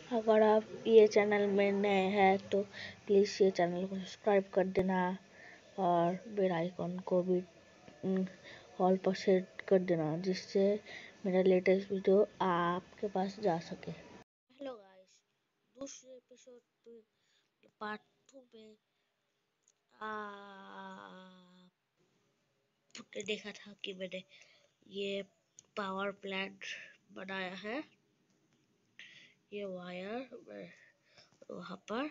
अगर आप ये चैनल में नए हैं तो प्लीज़ ये चैनल को सब्सक्राइब कर देना और बेल आइकन को भी ऑल पर सेट कर देना, जिससे मेरा लेटेस्ट वीडियो आपके पास जा सके। हेलो गाइस, दूसरे एपिसोड पार्ट 2 में आपने देखा था कि मैंने ये पावर प्लांट बनाया है। ये वायर वहाँ पर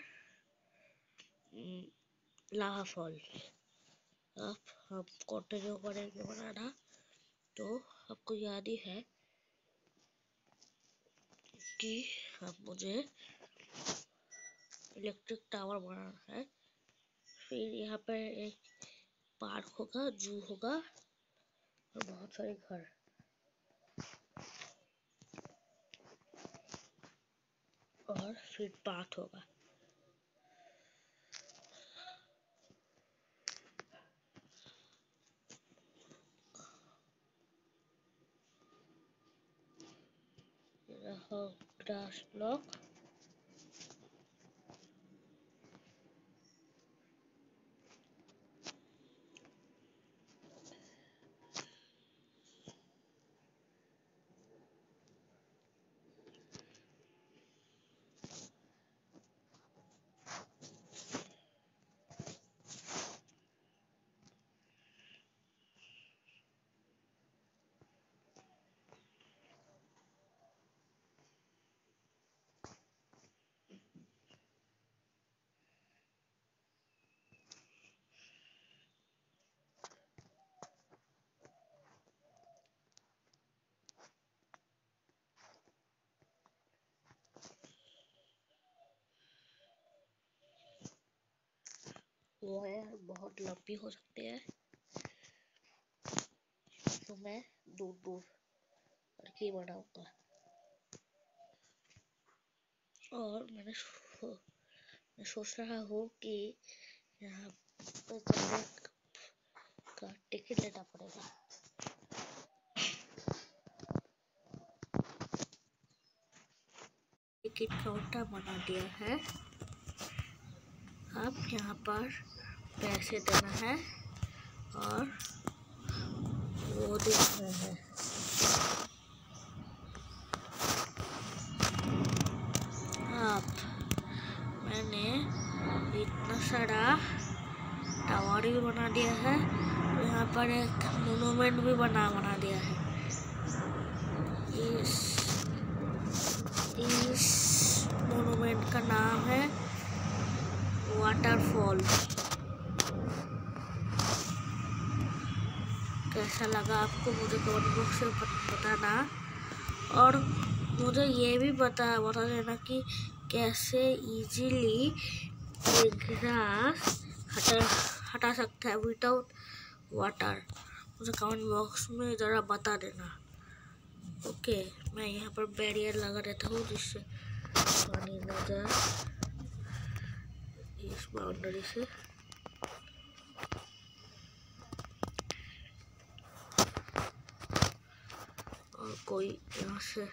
लावा फॉल। अब हम कंटिन्यू करेंगे बनाना। तो आपको याद ही है कि अब मुझे इलेक्ट्रिक टावर बनाना है। फिर यहाँ पर एक पार्क होगा, जू होगा और बहुत सारे घर। और फिर पार्क होगा। ग्रास ब्लॉक, वायर बहुत लंबी हो सकती है, तो मैं दूर दूर करके बनाऊंगा। और मैं सोच रहा हूँ कि यहाँ पर जाने का टिकट लेना पड़ेगा। टिकट काउंटर बना दिया है। अब यहाँ पर पैसे देना है और वो देख रहे हैं। अब मैंने इतना सारा टावर भी बना दिया है। यहाँ पर एक मोनूमेंट भी बना दिया है। इस मोनूमेंट का नाम है वाटरफॉल। कैसा लगा आपको मुझे कमेंट बॉक्स में बताना। और मुझे ये भी बता देना कि कैसे इजीली ग्रास हटा सकता है विदाउट वाटर। मुझे कमेंट बॉक्स में ज़रा बता देना। ओके, मैं यहाँ पर बैरियर लगा देता हूँ जिससे पानी न जाए इस बाउंड्री से। और कोई यहाँ से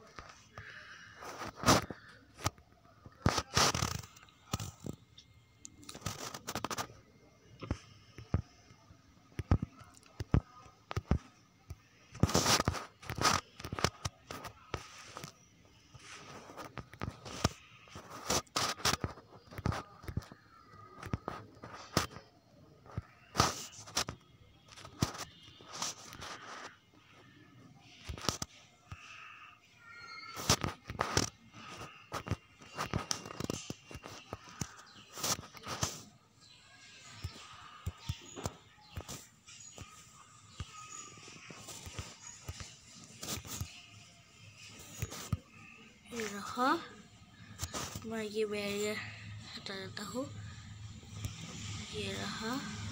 रहा। मैं ये बैरियर हटा देता हूँ। ये रहा।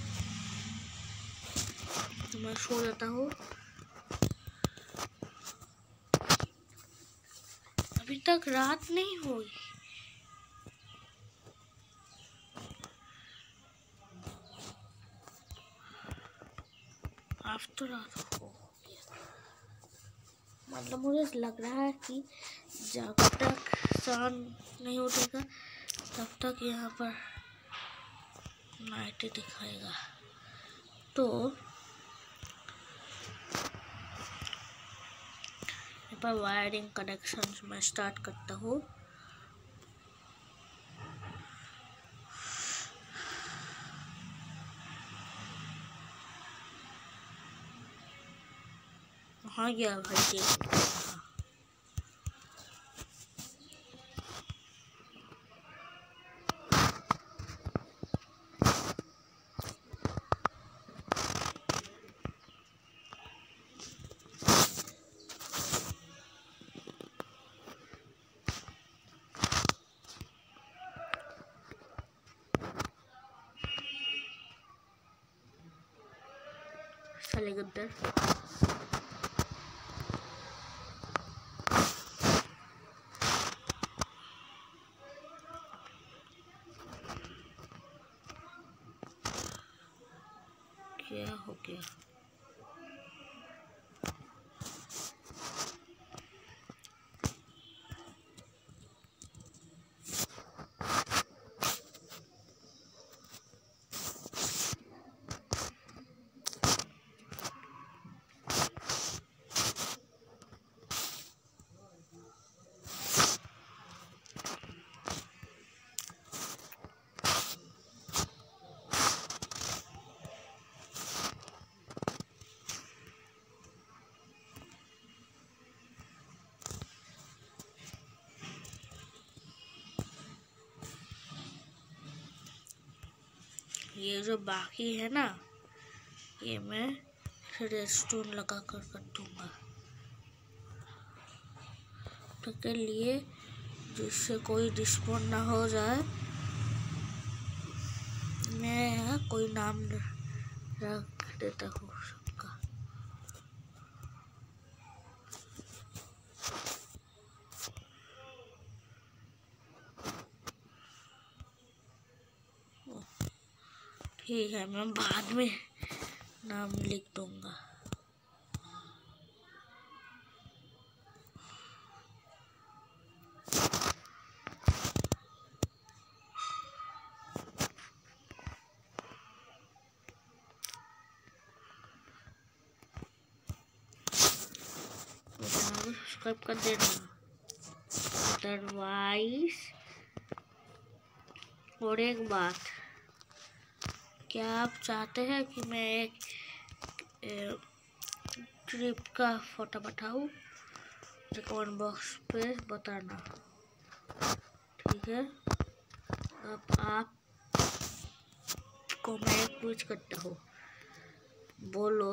तो मैं सो जाता हूँ। अभी तक रात नहीं हुई। अब तो रात हो गया। मतलब मुझे लग रहा है कि जब तक चांद नहीं उठेगा तब तक यहाँ पर नाइट दिखाएगा। तो यहाँ पर वायरिंग कनेक्शंस मैं स्टार्ट करता हूँ। हाँ गया भाई चले गद्दर। क्या हो गया? ये जो बाकी है ना, ये मैं रेडस्टोन लगा कर दूंगा तो के लिए, जिससे कोई डिस्पोन ना हो जाए। मैं यहाँ कोई नाम रख देता हूँ सबका। ठीक है, मैं बाद में नाम लिख दूंगा। सब्सक्राइब कर देना अदरवाइज। और एक बात, क्या आप चाहते हैं कि मैं एक ट्रिप का फोटो बताऊं? तो कमेंट बॉक्स पे बताना, ठीक है? अब आपको मैं एक पूछ करता हूँ, बोलो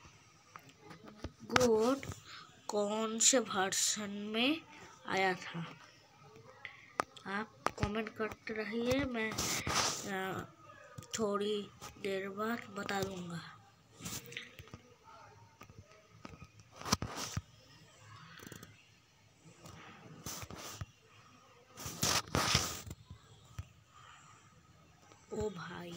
गोट कौन से वर्जन में आया था? आप कमेंट करते रहिए, मैं थोड़ी देर बाद बता दूंगा। ओ भाई,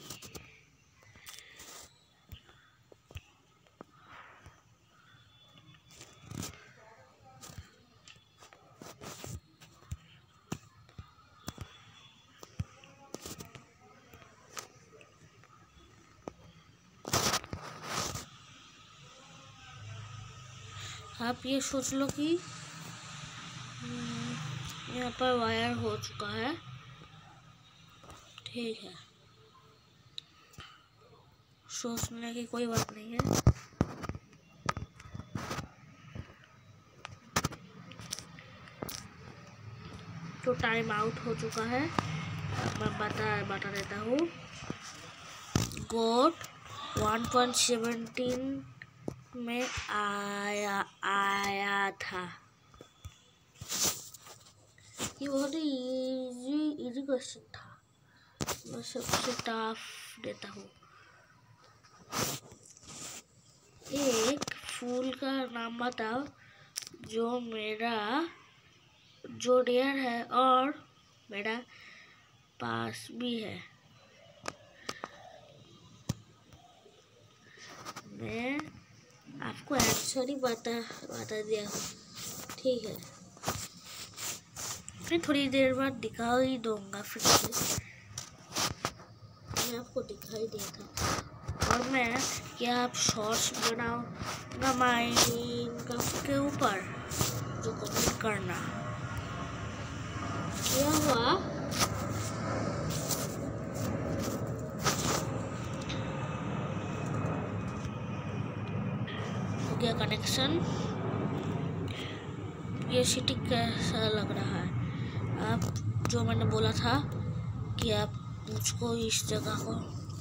आप ये सोच लो कि यहाँ पर वायर हो चुका है, ठीक है? सोचने की कोई बात नहीं है। तो टाइम आउट हो चुका है, मैं बता देता हूँ। गोट 1.17 में आया था। ये बहुत ही इजी क्वेश्चन था, मैं सबसे टफ देता हूँ। एक फूल का नाम बताओ जो मेरा रेयर है और मेरा पास भी है। मैं आपको आंसर ही बता दिया हूँ, ठीक है? फिर थोड़ी देर बाद दिखा ही दूंगा फिर से। मैं आपको दिखाई दिया था। और मैं क्या आप शॉर्ट्स बनाऊंगा माइनक्राफ्ट के ऊपर, जो कमेंट करना। क्या हुआ? हो गया कनेक्शन। ये सिटी कैसा लग रहा है? आप जो मैंने बोला था कि आप मुझको इस जगह को,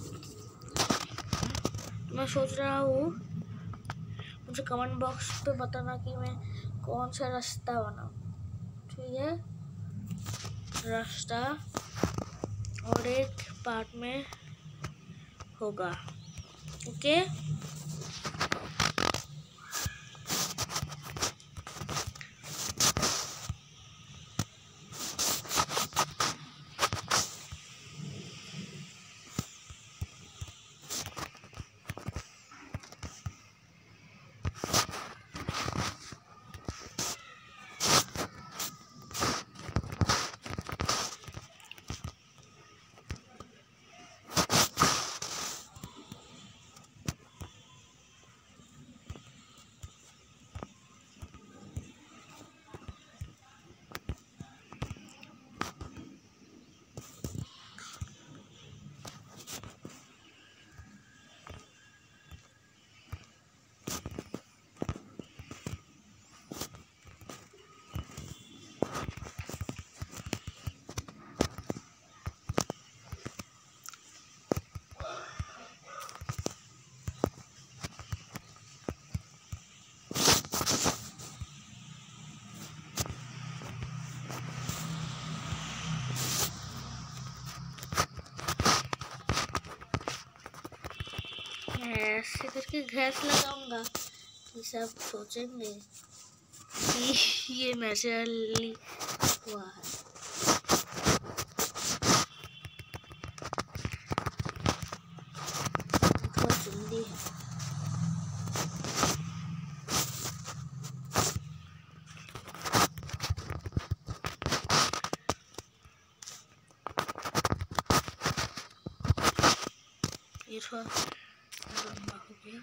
मैं सोच रहा हूँ, मुझे कमेंट बॉक्स पे बताना कि मैं कौन सा रास्ता बनाऊँ। ठीक है, रास्ता और एक पार्ट में होगा। ओके, ऐसे करके घास लगाऊंगा कि सब सोचेंगे कि ये नेचुरली हुआ है। थोड़ा जल्दी है। ये थोड़ा लंबा हो गया।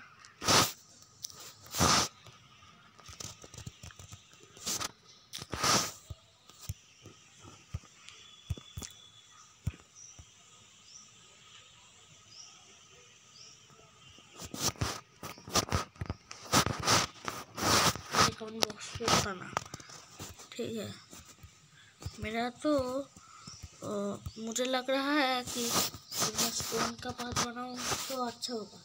कमेंट बॉक्स पे बताना, ठीक है। मेरा तो मुझे लग रहा है कि मैं स्टोन का पाथ बनाऊं तो अच्छा होगा।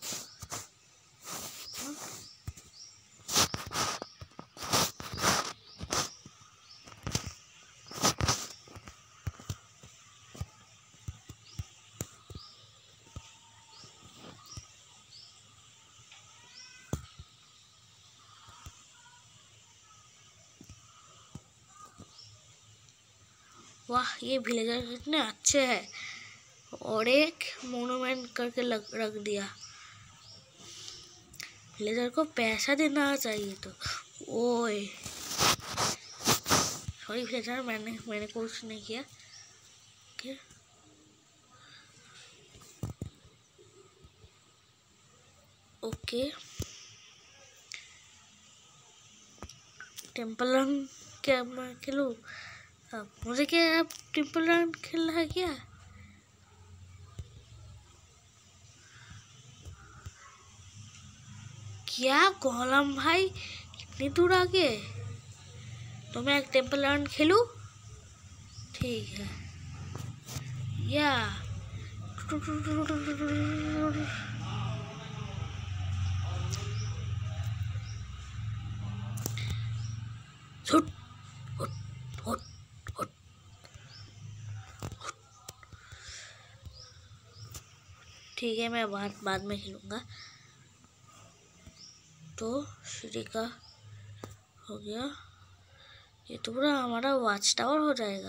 वाह, ये विलेजर कितने अच्छे हैं। और एक मोनूमेंट करके रख दिया। विलेजर को पैसा देना चाहिए तो। ओए सॉरी विलेजर, मैंने कुछ नहीं किया। ओके, टेम्पल रन क्या मैं खेलूं? मुझे क्या अब टेम्पल रन खेलना है क्या? क्या गोलम भाई इतनी दूर आ गए? तो मैं एक टेम्पल रन खेलूं? ठीक है। या ठीक है, मैं बाद में खेलूंगा। तो सीढ़ी का हो गया। ये तो पूरा हमारा वॉच टावर हो जाएगा।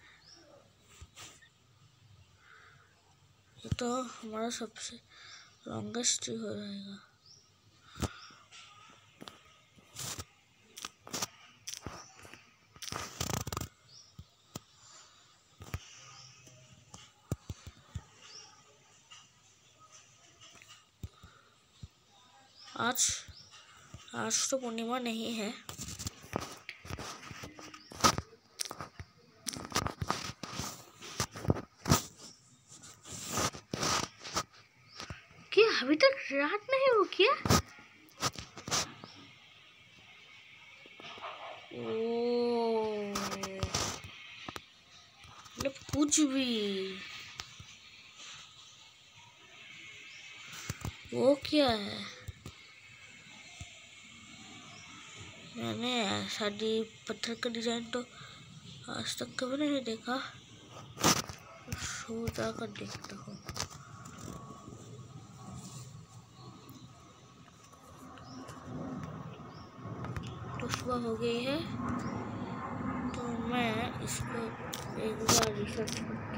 ये तो हमारा सबसे लॉन्गेस्ट हो जाएगा। आज आज तो पूर्णिमा नहीं है। क्या अभी तक रात नहीं हो क्या? मतलब कुछ भी। वो क्या है? मैंने ऐसा पत्थर का डिजाइन तो आज तक कभी नहीं देखा। सो जाकर देखता हूँ। तो सुबह हो गई है, तो मैं इसको एक बार रिसर्च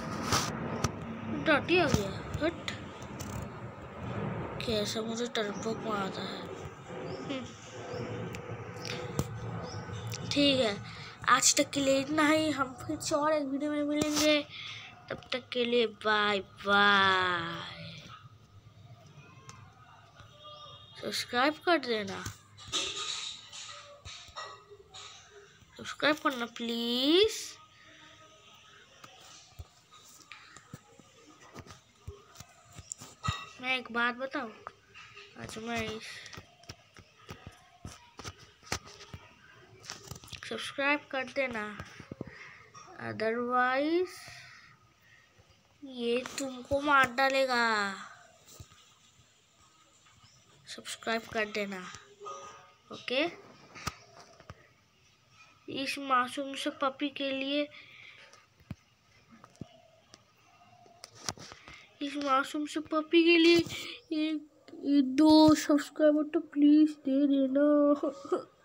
डाटी आ गया। हट, कैसा मुझे टर्बोक मारता है। ठीक है, आज तक के लिए इतना ही। हम फिर और एक वीडियो में मिलेंगे। तब तक के लिए बाय बाय। सब्सक्राइब कर देना, सब्सक्राइब करना प्लीज। मैं एक बात बताऊं, आज मैं सब्सक्राइब कर देना, अदरवाइज ये तुमको मार डालेगा। सब्सक्राइब कर देना, ओके? इस मासूम से पपी के लिए, इस मासूम से पपी के लिए 2 सब्सक्राइबर तो प्लीज दे देना।